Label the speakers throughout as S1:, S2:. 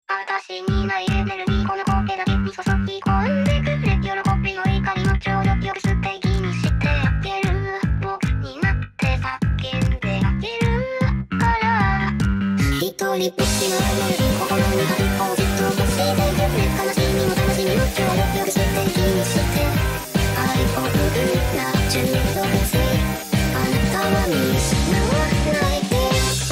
S1: 私にないエネルギーこのコケだけに注ぎ込んでくれ。喜びの怒りの超力よく素敵にしてあげる。僕になって叫んであげるから一人ぼっちのエネルギー心にあるをずっと欲してくれ。悲しみも楽しみも超力よく素敵にして愛を送るな中毒性あなたは見失わないで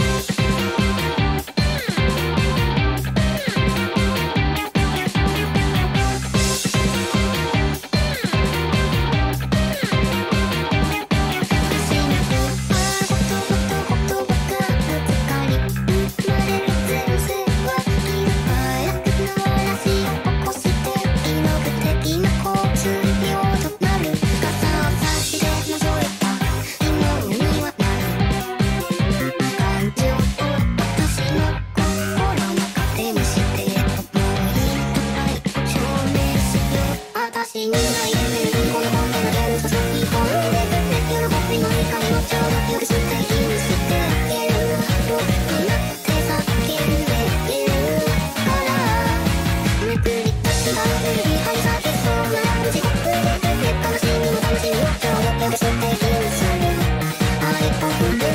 S1: 私にないエネルギーこのコンテナ全部注ぎ込んでくれ。喜びの怒りも超力よく素敵にしてあげる。僕になって叫んであげるからめくり出したエネルギー張り裂けそうなら地獄でくれ。悲しみも楽しみも超力よく素敵にする愛を送る